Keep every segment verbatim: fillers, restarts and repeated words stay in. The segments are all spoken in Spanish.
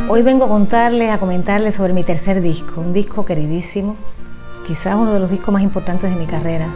Hoy vengo a contarles, a comentarles sobre mi tercer disco, un disco queridísimo, quizás uno de los discos más importantes de mi carrera.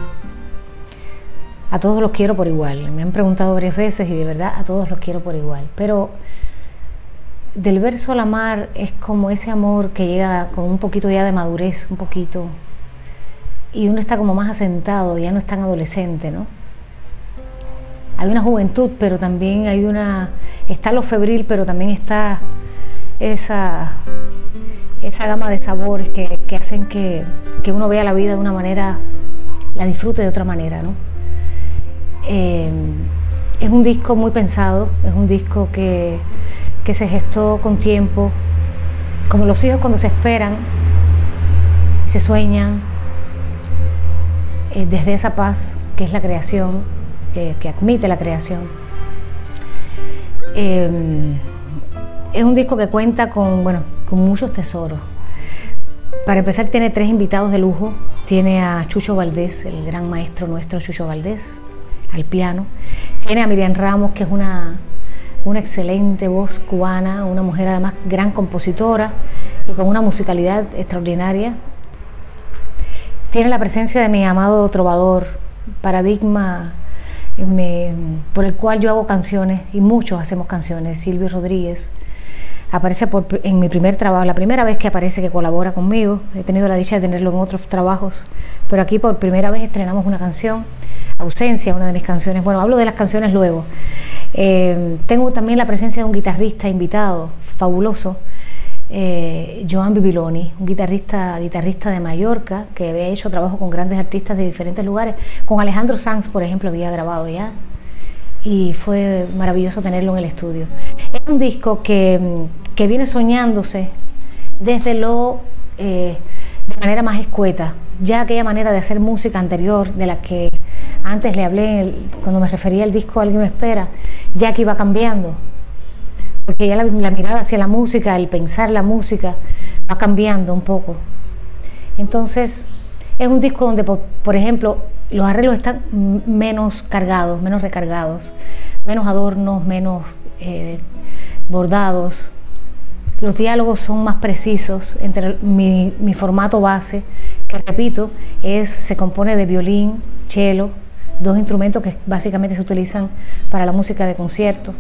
A todos los quiero por igual, me han preguntado varias veces y de verdad a todos los quiero por igual, pero del verso al amar es como ese amor que llega con un poquito ya de madurez, un poquito, y uno está como más asentado, ya no es tan adolescente, ¿no? Hay una juventud, pero también hay una, está lo febril, pero también está esa, esa gama de sabores que, que hacen que, que uno vea la vida de una manera, la disfrute de otra manera, ¿no? Eh, es un disco muy pensado, es un disco que, que se gestó con tiempo, como los hijos cuando se esperan, se sueñan, eh, desde esa paz que es la creación, que, que admite la creación. Eh, es un disco que cuenta con, bueno, con muchos tesoros. Para empezar, tiene tres invitados de lujo. Tiene a Chucho Valdés, el gran maestro nuestro Chucho Valdés, al piano. Tiene a Miriam Ramos, que es una, una excelente voz cubana, una mujer además gran compositora y con una musicalidad extraordinaria. Tiene la presencia de mi amado trovador, paradigma me, por el cual yo hago canciones, y muchos hacemos canciones, Silvio Rodríguez. Aparece por, en mi primer trabajo, la primera vez que aparece, que colabora conmigo. He tenido la dicha de tenerlo en otros trabajos, pero aquí por primera vez estrenamos una canción, Ausencia, una de mis canciones. Bueno, hablo de las canciones luego. Eh, tengo también la presencia de un guitarrista invitado, fabuloso, eh, Joan Bibiloni, un guitarrista, guitarrista de Mallorca, que había hecho trabajo con grandes artistas de diferentes lugares. Con Alejandro Sanz, por ejemplo, había grabado ya, y fue maravilloso tenerlo en el estudio. Es un disco que, que viene soñándose desde lo, eh, de manera más escueta, ya aquella manera de hacer música anterior, de la que antes le hablé cuando me refería al disco Alguien me espera, ya que iba cambiando, porque ya la, la mirada hacia la música, el pensar la música, va cambiando un poco. Entonces, es un disco donde, por, por ejemplo, los arreglos están menos cargados, menos recargados, menos adornos, menos eh, bordados. Los diálogos son más precisos entre mi, mi formato base, que repito, es, se compone de violín, cello, dos instrumentos que básicamente se utilizan para la música de concierto.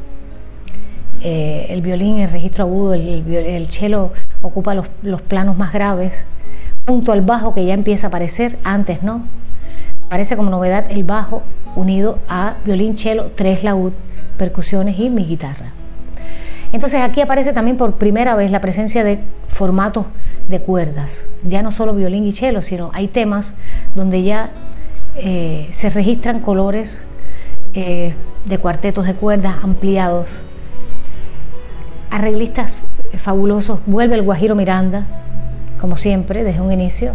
Eh, el violín, el registro agudo, el, el, el cello ocupa los, los planos más graves, junto al bajo que ya empieza a aparecer, antes no. Aparece como novedad el bajo unido a violín, cello, tres laúd, percusiones y mi guitarra. Entonces aquí aparece también por primera vez la presencia de formatos de cuerdas, ya no solo violín y cello, sino hay temas donde ya eh, se registran colores eh, de cuartetos de cuerdas ampliados. Arreglistas fabulosos, vuelve el Guajiro Miranda, como siempre, desde un inicio,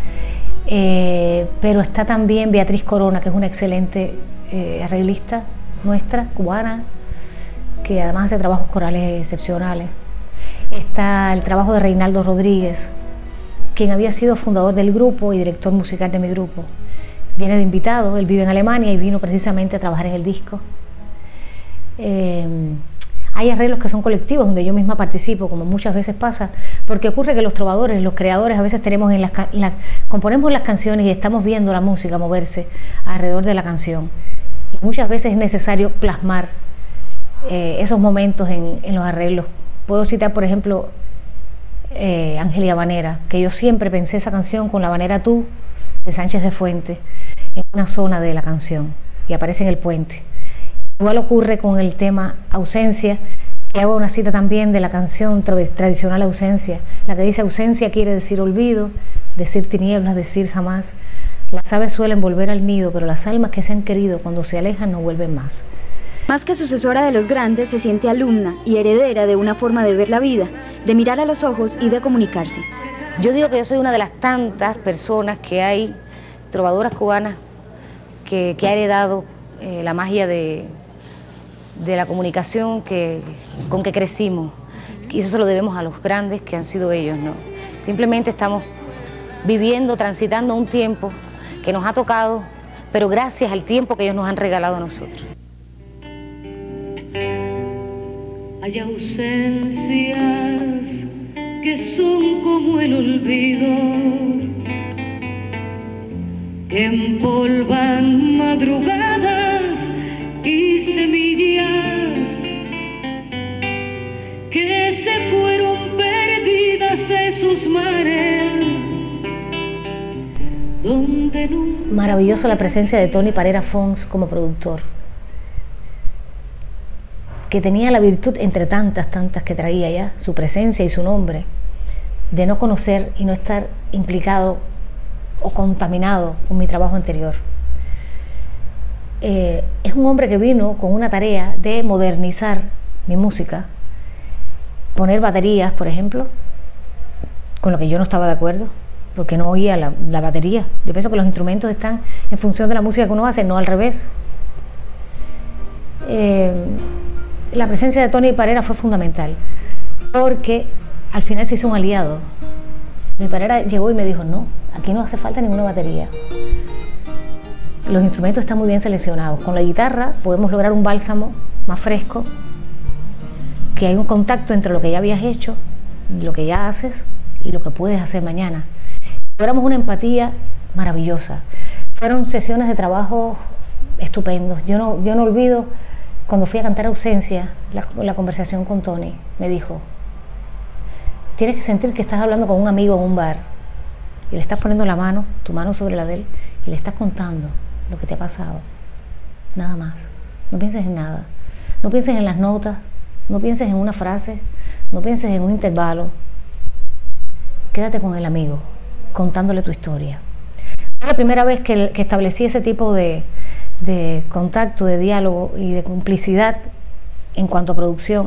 eh, pero está también Beatriz Corona, que es una excelente eh, arreglista nuestra, cubana, que además hace trabajos corales excepcionales. Está el trabajo de Reinaldo Rodríguez, quien había sido fundador del grupo y director musical de mi grupo. Viene de invitado, él vive en Alemania y vino precisamente a trabajar en el disco. Eh, Hay arreglos que son colectivos, donde yo misma participo, como muchas veces pasa, porque ocurre que los trovadores, los creadores, a veces tenemos en las, la, componemos las canciones y estamos viendo la música moverse alrededor de la canción. Y muchas veces es necesario plasmar eh, esos momentos en, en los arreglos. Puedo citar, por ejemplo, eh, Ángel y Habanera, que yo siempre pensé esa canción con La Habanera Tú, de Sánchez de Fuentes, en una zona de la canción, y aparece en el puente. Igual ocurre con el tema Ausencia, que hago una cita también de la canción tradicional Ausencia, la que dice: ausencia quiere decir olvido, decir tinieblas, decir jamás. Las aves suelen volver al nido, pero las almas que se han querido cuando se alejan no vuelven más. Más que sucesora de los grandes, se siente alumna y heredera de una forma de ver la vida, de mirar a los ojos y de comunicarse. Yo digo que yo soy una de las tantas personas que hay, trovadoras cubanas, que, que ha heredado eh, la magia de... de la comunicación que, con que crecimos, y eso se lo debemos a los grandes que han sido ellos, ¿no? Simplemente estamos viviendo, transitando un tiempo que nos ha tocado, pero gracias al tiempo que ellos nos han regalado a nosotros. Hay ausencias que son como el olvido, que empolvan madrugadas y semillas que se fueron perdidas en sus mares. Donde nunca... Maravilloso la presencia de Tony Parera Fons como productor, que tenía la virtud, entre tantas, tantas que traía ya, su presencia y su nombre, de no conocer y no estar implicado o contaminado con mi trabajo anterior. Eh, es un hombre que vino con una tarea de modernizar mi música, poner baterías, por ejemplo, con lo que yo no estaba de acuerdo, porque no oía la, la batería. Yo pienso que los instrumentos están en función de la música que uno hace, no al revés. Eh, la presencia de Tony Parera fue fundamental, porque al final se hizo un aliado. Tony Parera llegó y me dijo, no, aquí no hace falta ninguna batería. Los instrumentos están muy bien seleccionados. Con la guitarra podemos lograr un bálsamo más fresco, que hay un contacto entre lo que ya habías hecho, lo que ya haces y lo que puedes hacer mañana. Logramos una empatía maravillosa. Fueron sesiones de trabajo estupendos. Yo no, yo no olvido cuando fui a cantar Ausencia, la, la conversación con Tony. Me dijo, tienes que sentir que estás hablando con un amigo en un bar y le estás poniendo la mano, tu mano sobre la de él, y le estás contando lo que te ha pasado. Nada más. No pienses en nada. No pienses en las notas, no pienses en una frase, no pienses en un intervalo. Quédate con el amigo, contándole tu historia. Fue la primera vez que, que establecí ese tipo de, de contacto, de diálogo y de complicidad en cuanto a producción.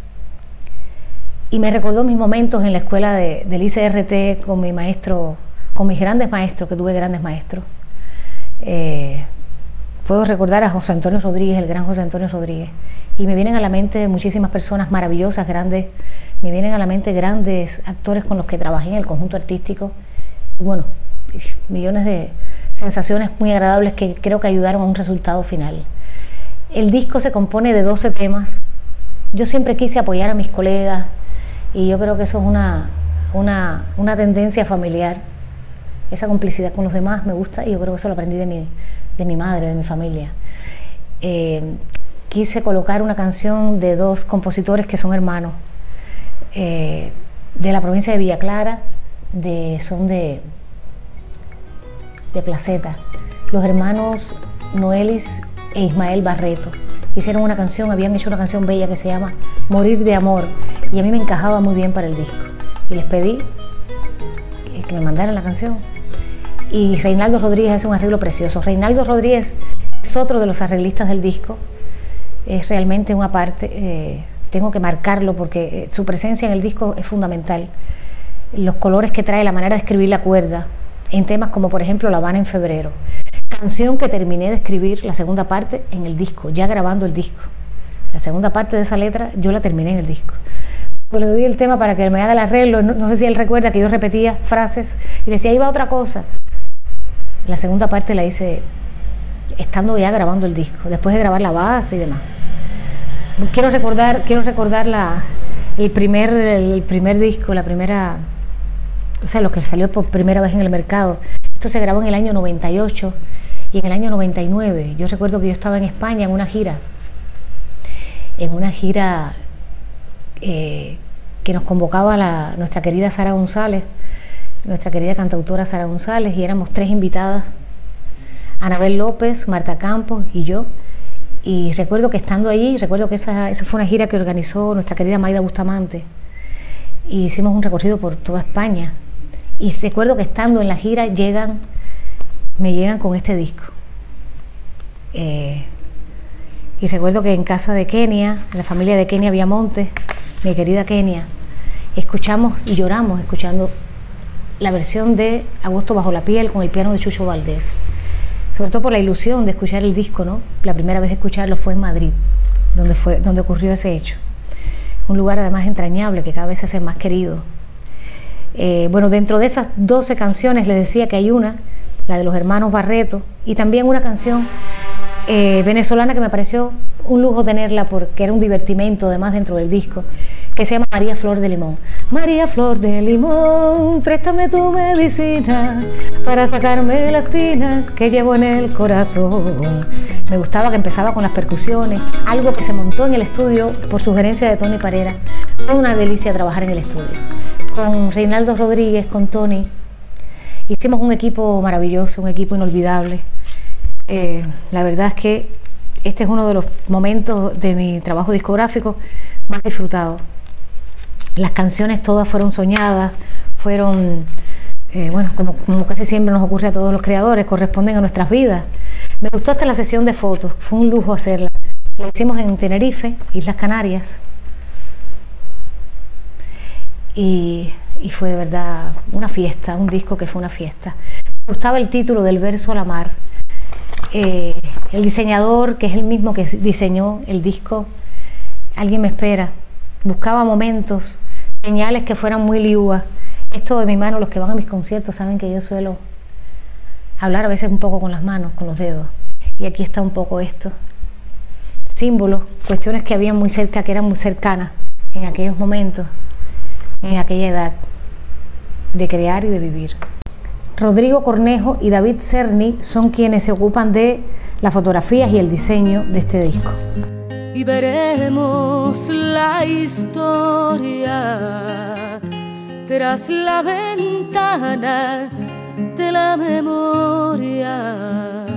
Y me recordó mis momentos en la escuela de, del I C R T con mi maestro, con mis grandes maestros, que tuve grandes maestros. Eh, puedo recordar a José Antonio Rodríguez, el gran José Antonio Rodríguez, y me vienen a la mente muchísimas personas maravillosas, grandes, me vienen a la mente grandes actores con los que trabajé en el conjunto artístico, y bueno, millones de sensaciones muy agradables que creo que ayudaron a un resultado final. El disco se compone de doce temas. Yo siempre quise apoyar a mis colegas y yo creo que eso es una, una, una tendencia familiar. Esa complicidad con los demás me gusta y yo creo que eso lo aprendí de mi, de mi madre, de mi familia. Eh, quise colocar una canción de dos compositores que son hermanos, eh, de la provincia de Villa Clara, de, son de, de Placeta, los hermanos Noelis e Ismael Barreto. Hicieron una canción, habían hecho una canción bella que se llama Morir de Amor, y a mí me encajaba muy bien para el disco. Y les pedí que me mandaran la canción. Y Reinaldo Rodríguez hace un arreglo precioso. Reinaldo Rodríguez es otro de los arreglistas del disco. Es realmente una parte, eh, tengo que marcarlo porque su presencia en el disco es fundamental. Los colores que trae, la manera de escribir la cuerda, en temas como por ejemplo La Habana en febrero. Canción que terminé de escribir la segunda parte en el disco, ya grabando el disco. La segunda parte de esa letra yo la terminé en el disco. Pues le doy el tema para que me haga el arreglo, no, no sé si él recuerda que yo repetía frases y le decía, ahí va otra cosa. La segunda parte la hice estando ya grabando el disco, después de grabar la base y demás. Quiero recordar, quiero recordar la, el, primer, el primer disco, la primera, o sea, lo que salió por primera vez en el mercado. Esto se grabó en el año noventa y ocho y en el año noventa y nueve. Yo recuerdo que yo estaba en España en una gira, en una gira eh, que nos convocaba la, nuestra querida Sara González, nuestra querida cantautora Sara González, y éramos tres invitadas, Anabel López, Marta Campos y yo. Y recuerdo que estando allí, recuerdo que esa, esa fue una gira que organizó nuestra querida Maida Bustamante, y hicimos un recorrido por toda España. Y recuerdo que estando en la gira llegan, me llegan con este disco. Eh, y recuerdo que en casa de Kenia, en la familia de Kenia Viamonte, mi querida Kenia, escuchamos y lloramos escuchando la versión de Agosto bajo la piel con el piano de Chucho Valdés. Sobre todo por la ilusión de escuchar el disco, ¿no? La primera vez de escucharlo fue en Madrid, donde, fue, donde ocurrió ese hecho. Un lugar además entrañable que cada vez se hace más querido. Eh, bueno, dentro de esas doce canciones les decía que hay una, la de los hermanos Barreto, y también una canción eh, venezolana que me pareció un lujo tenerla porque era un divertimento además dentro del disco, que se llama María Flor de Limón. María Flor de Limón, préstame tu medicina para sacarme la espina que llevo en el corazón. Me gustaba que empezaba con las percusiones, algo que se montó en el estudio por sugerencia de Tony Parera. Fue una delicia trabajar en el estudio. Con Reinaldo Rodríguez, con Tony, hicimos un equipo maravilloso, un equipo inolvidable. Eh, la verdad es que este es uno de los momentos de mi trabajo discográfico más disfrutado. Las canciones todas fueron soñadas, fueron, eh, bueno, como, como casi siempre nos ocurre a todos los creadores, corresponden a nuestras vidas. Me gustó hasta la sesión de fotos, fue un lujo hacerla. La hicimos en Tenerife, Islas Canarias, y, y fue de verdad una fiesta, un disco que fue una fiesta. Me gustaba el título del Verso a la Mar. Eh, el diseñador, que es el mismo que diseñó el disco, Alguien me espera, buscaba momentos, señales que fueran muy liúas. Esto de mi mano, los que van a mis conciertos saben que yo suelo hablar a veces un poco con las manos, con los dedos, y aquí está un poco esto, símbolos, cuestiones que habían muy cerca, que eran muy cercanas en aquellos momentos, en aquella edad de crear y de vivir. Rodrigo Cornejo y David Cerny son quienes se ocupan de las fotografías y el diseño de este disco. Y veremos la historia tras la ventana de la memoria,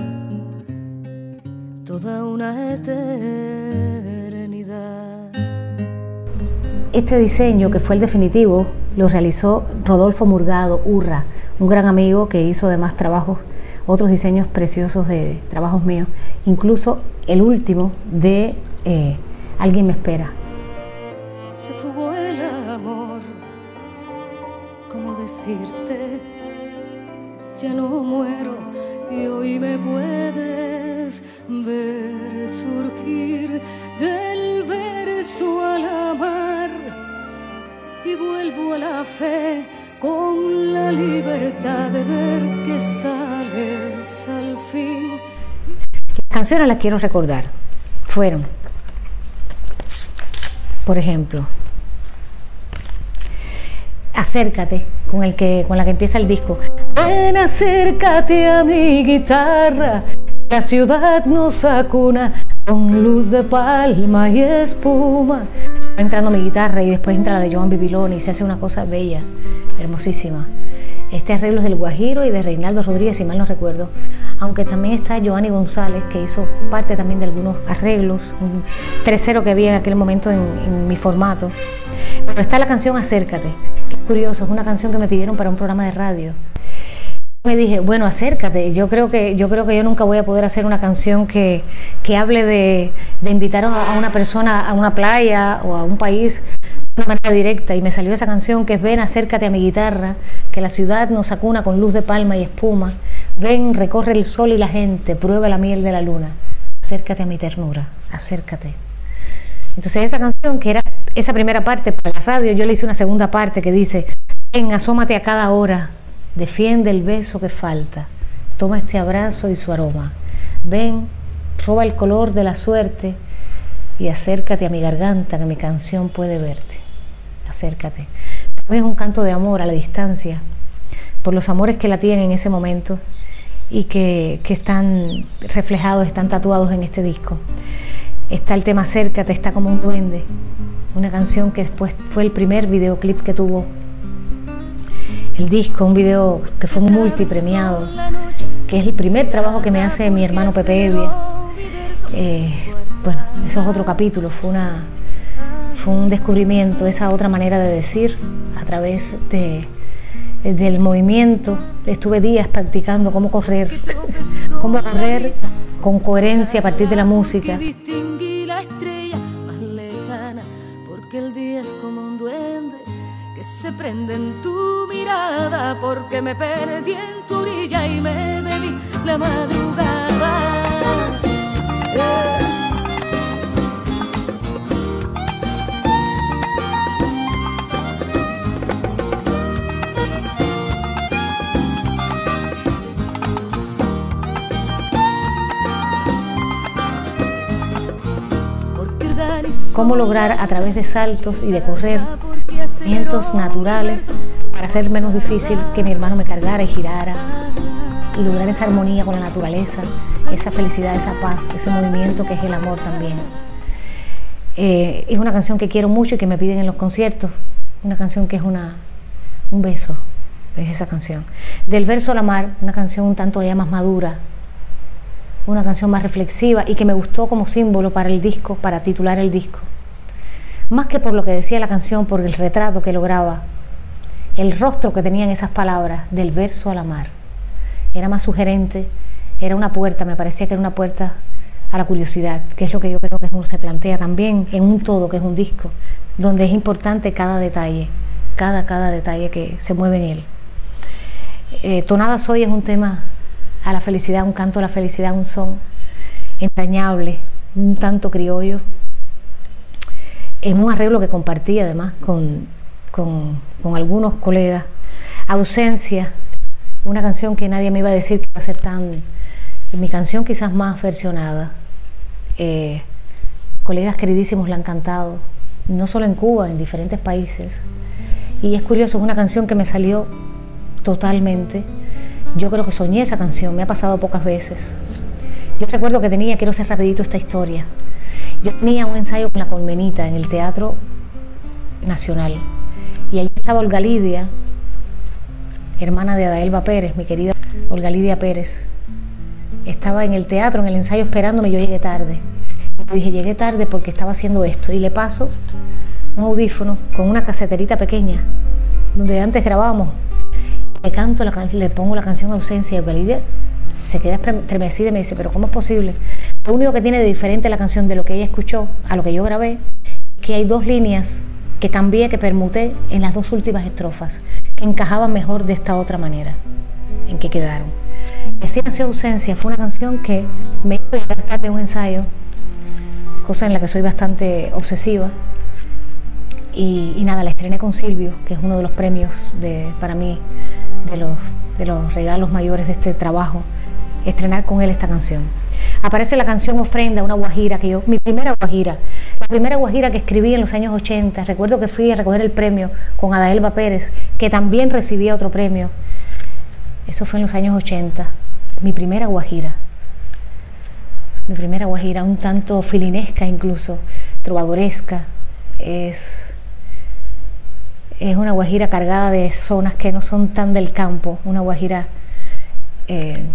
toda una eternidad. Este diseño, que fue el definitivo, lo realizó Rodolfo Murgado Urra, un gran amigo que hizo además trabajos, otros diseños preciosos de trabajos míos, incluso el último de eh, Alguien me espera. Se fugó el amor, ¿cómo decirte? Ya no muero y hoy me puedes ver surgir del verso a la mar, y vuelvo a la fe con la libertad de ver que sales al fin. Las canciones las quiero recordar. Fueron, por ejemplo, Acércate, con, el que, con la que empieza el disco. Ven, acércate a mi guitarra, la ciudad nos acuna con luz de palma y espuma. Va entrando mi guitarra y después entra la de Joan Bibiloni y se hace una cosa bella, hermosísima. Este arreglo es del Guajiro y de Reinaldo Rodríguez, si mal no recuerdo, aunque también está Joanny González, que hizo parte también de algunos arreglos, un tercero que había en aquel momento en, en mi formato. Pero está la canción Acércate, que es curioso, es una canción que me pidieron para un programa de radio. Me dije, bueno, acércate, yo creo que yo, creo que yo nunca voy a poder hacer una canción que, que hable de, de invitar a una persona a una playa o a un país de una manera directa, y me salió esa canción que es: ven, acércate a mi guitarra, que la ciudad nos acuna con luz de palma y espuma, ven, recorre el sol y la gente, prueba la miel de la luna, acércate a mi ternura, acércate. Entonces esa canción, que era esa primera parte para la radio, yo le hice una segunda parte que dice: ven, asómate a cada hora, defiende el beso que falta, toma este abrazo y su aroma, ven, roba el color de la suerte y acércate a mi garganta, que mi canción puede verte. Acércate. También es un canto de amor a la distancia, por los amores que la tienen en ese momento y que, que están reflejados, están tatuados en este disco. Está el tema Acércate, está como un duende, una canción que después fue el primer videoclip que tuvo el disco, un video que fue multipremiado, que es el primer trabajo que me hace mi hermano Pepe Evia. Eh, bueno, eso es otro capítulo, fue, una, fue un descubrimiento, esa otra manera de decir a través de, del movimiento. Estuve días practicando cómo correr, cómo correr con coherencia a partir de la música. Distinguí la estrella más lejana, porque el día es como un duende que se prende en tu mirada, porque me perdí en tu orilla y me bebí la madrugada. Eh. cómo lograr a través de saltos y de correr movimientos naturales para hacer menos difícil que mi hermano me cargara y girara y lograr esa armonía con la naturaleza, esa felicidad, esa paz, ese movimiento que es el amor también. Eh, es una canción que quiero mucho y que me piden en los conciertos, una canción que es una, un beso, es esa canción. Del verso a la mar, una canción un tanto ya más madura, una canción más reflexiva y que me gustó como símbolo para el disco, para titular el disco. Más que por lo que decía la canción, por el retrato que lograba, el rostro que tenían esas palabras, del verso a la mar. Era más sugerente, era una puerta, me parecía que era una puerta a la curiosidad, que es lo que yo creo que uno se plantea también en un todo, que es un disco, donde es importante cada detalle, cada, cada detalle que se mueve en él. Eh, Tonada Soy es un tema a la felicidad, un canto a la felicidad, un son entrañable, un tanto criollo, en un arreglo que compartí además con, con, con algunos colegas. Ausencia, una canción que nadie me iba a decir que iba a ser tan, mi canción quizás más versionada. Eh, colegas queridísimos la han cantado, no solo en Cuba, en diferentes países. Y es curioso, es una canción que me salió totalmente. Yo creo que soñé esa canción, me ha pasado pocas veces. Yo recuerdo que tenía, quiero hacer rapidito esta historia, yo tenía un ensayo con La Colmenita en el Teatro Nacional y allí estaba Olga Lidia, hermana de Adaelba Pérez, mi querida Olga Lidia Pérez. Estaba en el teatro, en el ensayo esperándome, yo llegué tarde. Y dije, llegué tarde porque estaba haciendo esto y le paso un audífono con una caseterita pequeña donde antes grabábamos. Le canto, la, le pongo la canción Ausencia y Olga Lidia se queda estremecida y me dice, pero ¿cómo es posible? Lo único que tiene de diferente la canción de lo que ella escuchó a lo que yo grabé, que hay dos líneas que cambié, que permuté en las dos últimas estrofas, que encajaban mejor de esta otra manera en que quedaron. Y así nació Ausencia, fue una canción que me hizo llegar tarde a un ensayo, cosa en la que soy bastante obsesiva, y, y nada, la estrené con Silvio, que es uno de los premios de, para mí, de los, de los regalos mayores de este trabajo, estrenar con él esta canción. Aparece la canción Ofrenda, una guajira que yo, mi primera guajira, la primera guajira que escribí en los años ochenta. Recuerdo que fui a recoger el premio con Adaelba Pérez, que también recibía otro premio. Eso fue en los años ochenta, mi primera guajira. Mi primera guajira, un tanto filinesca incluso, trovadoresca. Es, es una guajira cargada de zonas que no son tan del campo, una guajira eh,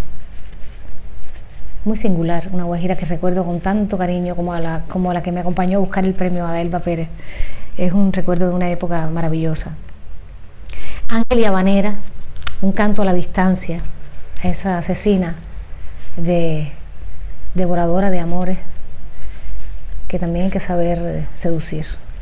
muy singular, una guajira que recuerdo con tanto cariño como a la, como a la que me acompañó a buscar el premio a Adaelba Pérez. Es un recuerdo de una época maravillosa. Ángel y Habanera, un canto a la distancia, a esa asesina de, devoradora de amores, que también hay que saber seducir.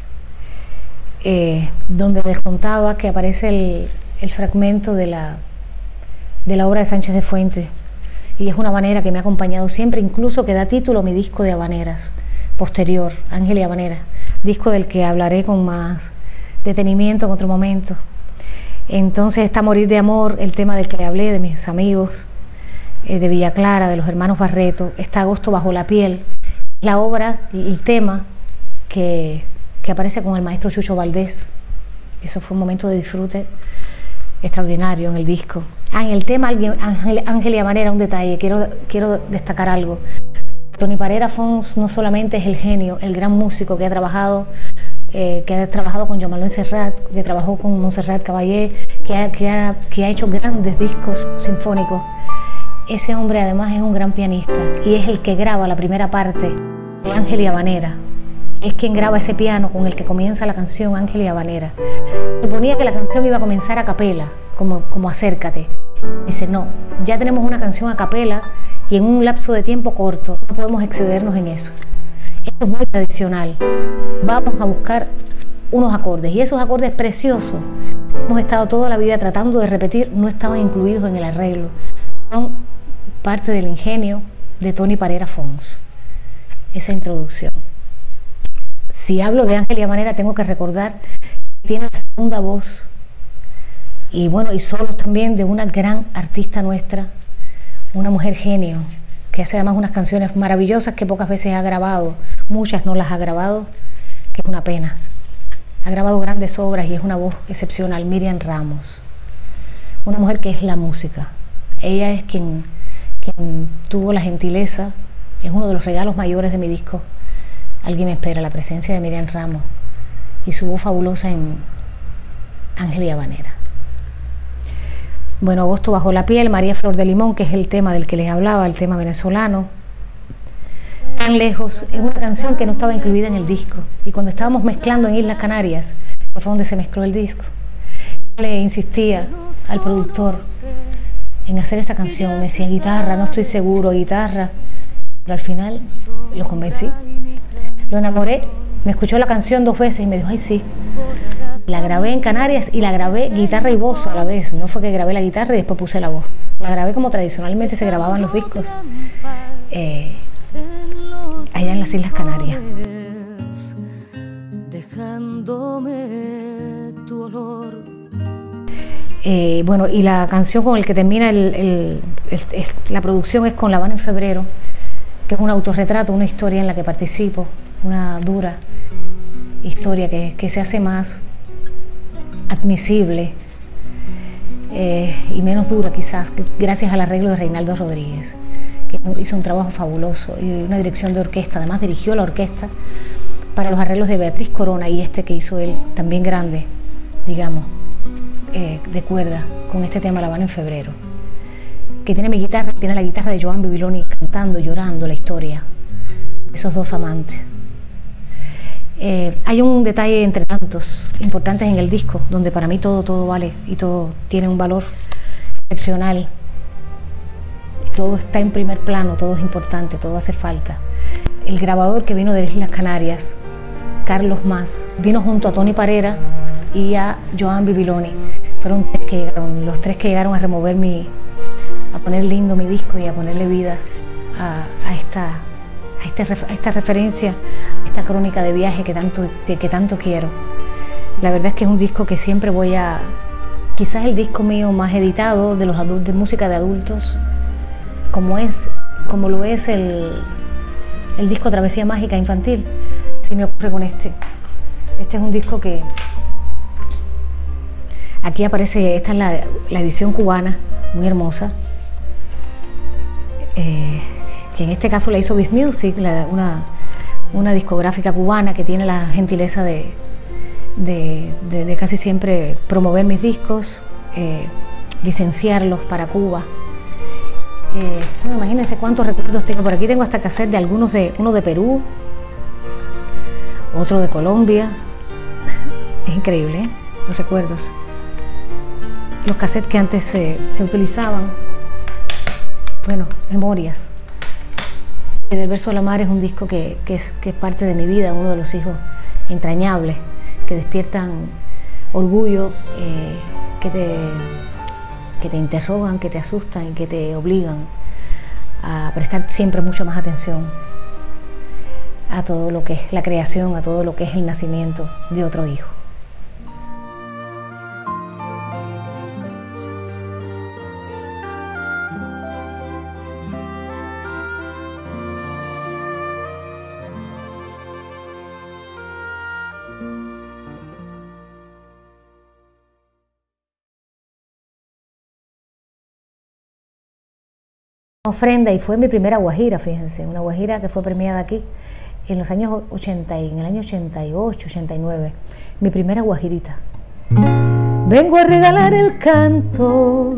Eh, donde les contaba que aparece el, el fragmento de la, de la obra de Sánchez de Fuentes, y es una habanera que me ha acompañado siempre, incluso que da título a mi disco de habaneras posterior, Ángel y Habanera, disco del que hablaré con más detenimiento en otro momento. Entonces está Morir de Amor, el tema del que hablé, de mis amigos eh, de Villa Clara, de los hermanos Barreto. Está Agosto bajo la piel, la obra, el tema que, que aparece con el maestro Chucho Valdés. Eso fue un momento de disfrute extraordinario en el disco. Ah, en el tema Ángel, Ángel y Habanera, un detalle, quiero, quiero destacar algo. Tony Parera Fons no solamente es el genio, el gran músico que ha trabajado Eh, que ha trabajado con Joan Manuel Serrat, que trabajó con Montserrat Caballé, que ha, que, ha, que ha hecho grandes discos sinfónicos. Ese hombre además es un gran pianista y es el que graba la primera parte de Ángel y Habanera. Es quien graba ese piano con el que comienza la canción Ángel y Habanera. Suponía que la canción iba a comenzar a capela, como, como Acércate. Dice, no, ya tenemos una canción a capela y en un lapso de tiempo corto, no podemos excedernos en eso. Esto es muy tradicional. Vamos a buscar unos acordes y esos acordes preciosos hemos estado toda la vida tratando de repetir, no estaban incluidos en el arreglo. Son parte del ingenio de Tony Parera Fons. Esa introducción. Si hablo de Ángel y Habanera, tengo que recordar que tiene la segunda voz y bueno, y solos también de una gran artista nuestra, una mujer genio, que hace además unas canciones maravillosas que pocas veces ha grabado, muchas no las ha grabado, que es una pena. Ha grabado grandes obras y es una voz excepcional, Miriam Ramos. Una mujer que es la música. Ella es quien, quien tuvo la gentileza, es uno de los regalos mayores de mi disco, Alguien me espera, la presencia de Miriam Ramos y su voz fabulosa en Ángel y Habanera. Bueno, Agosto bajo la piel, María Flor de Limón, que es el tema del que les hablaba, el tema venezolano. Tan lejos, es una canción que no estaba incluida en el disco, y cuando estábamos mezclando en Islas Canarias, que fue donde se mezcló el disco, le insistía al productor en hacer esa canción. Me decía, guitarra, no estoy seguro, guitarra, pero al final lo convencí, lo enamoré, me escuchó la canción dos veces y me dijo, ay sí. La grabé en Canarias y la grabé guitarra y voz a la vez, no fue que grabé la guitarra y después puse la voz, la grabé como tradicionalmente se grababan los discos eh, allá en las Islas Canarias. Dejándome tu olor. Eh, bueno, y la canción con el que termina el, el, el, el, la producción es con La Habana en febrero, que es un autorretrato, una historia en la que participo, una dura historia que, que se hace más admisible eh, y menos dura quizás, gracias al arreglo de Reinaldo Rodríguez, que hizo un trabajo fabuloso y una dirección de orquesta. Además dirigió la orquesta para los arreglos de Beatriz Corona y este que hizo él, también grande, digamos, eh, de cuerda, con este tema La Habana en febrero, que tiene mi guitarra, tiene la guitarra de Joan Bibiloni cantando, llorando la historia de esos dos amantes. Eh, hay un detalle entre tantos importantes en el disco, donde para mí todo, todo vale y todo tiene un valor excepcional. Todo está en primer plano, todo es importante, todo hace falta. El grabador que vino de Islas Canarias, Carlos Mas, vino junto a Tony Parera y a Joan Bibiloni. Fueron tres que llegaron, los tres que llegaron a remover mi, a poner lindo mi disco y a ponerle vida a, a esta A, este, a esta referencia, a esta crónica de viaje que tanto, de, que tanto quiero. La verdad es que es un disco que siempre voy a, quizás el disco mío más editado de, los adultos, de música de adultos, como, es, como lo es el, el disco Travesía Mágica Infantil, así me ocurre con este. Este es un disco que, aquí aparece, esta es la, la edición cubana, muy hermosa, eh, que en este caso la hizo Biz Music, la, una, una discográfica cubana que tiene la gentileza de, de, de, de casi siempre promover mis discos, eh, licenciarlos para Cuba. Eh, bueno, imagínense cuántos recuerdos tengo. Por aquí tengo hasta cassette de algunos, de uno de Perú, otro de Colombia. Es increíble, ¿eh? Los recuerdos. Los cassettes que antes se, se utilizaban. Bueno, memorias. Del verso a la mar es un disco que, que, es, que es parte de mi vida, uno de los hijos entrañables, que despiertan orgullo, eh, que, te, que te interrogan, que te asustan y que te obligan a prestar siempre mucha más atención a todo lo que es la creación, a todo lo que es el nacimiento de otro hijo. Ofrenda, y fue mi primera guajira, fíjense, una guajira que fue premiada aquí en los años ochenta, en el año ochenta y ocho, ochenta y nueve, mi primera guajirita. Vengo a regalar el canto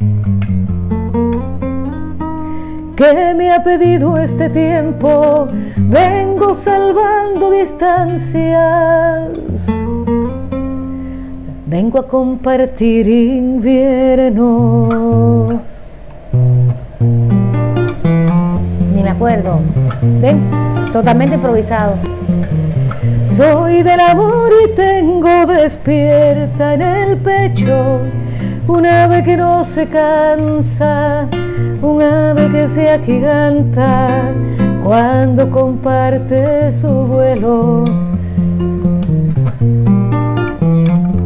que me ha pedido este tiempo, vengo salvando distancias, vengo a compartir inviernos. Me acuerdo, ven, totalmente improvisado. Soy del amor y tengo despierta en el pecho un ave que no se cansa, un ave que se agiganta cuando comparte su vuelo.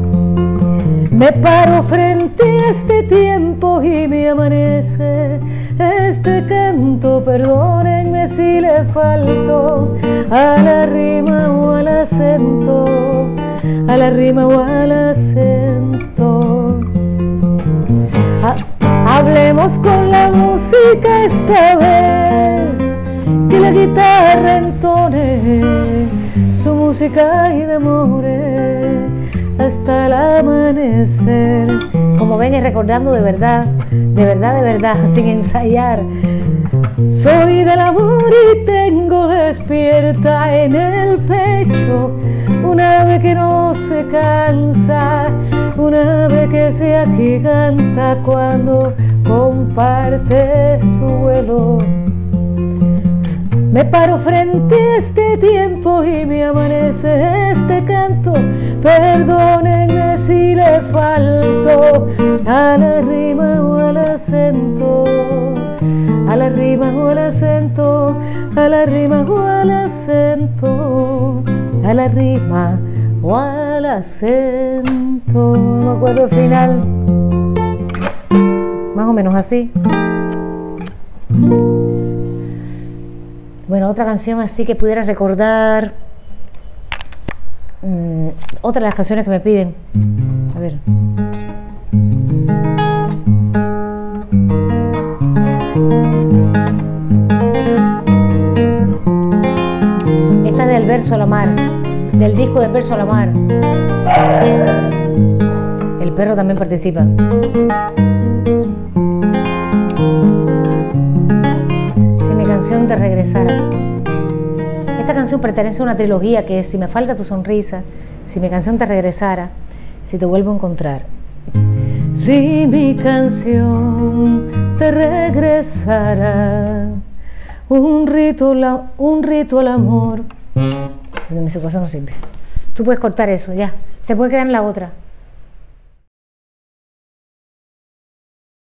Me paro frente a este tiempo y me amanece este canto, perdónenme si le falto a la rima o al acento, a la rima o al acento. Ha hablemos con la música esta vez, que la guitarra entone su música y demore hasta el amanecer. Como ven, es recordando de verdad, de verdad, de verdad, sin ensayar. Soy del amor y tengo despierta en el pecho una ave que no se cansa, una ave que se agiganta cuando comparte su vuelo. Me paro frente a este tiempo y me amanece este canto, perdónenme si le falto a la rima o al acento, a la rima o al acento, a la rima o al acento, a la rima o al acento. No me acuerdo el final, más o menos así. Bueno, otra canción así que pudiera recordar, mmm, otra de las canciones que me piden, a ver. Esta es del Verso a la Mar, del disco del Verso a la Mar. El perro también participa. Te regresara. Esta canción pertenece a una trilogía que es Si me falta tu sonrisa, Si mi canción te regresara, Si te vuelvo a encontrar. Si mi canción te regresara, un rito, la, un rito al amor. Pero mi situación no sirve. Tú puedes cortar eso, ya. Se puede quedar en la otra.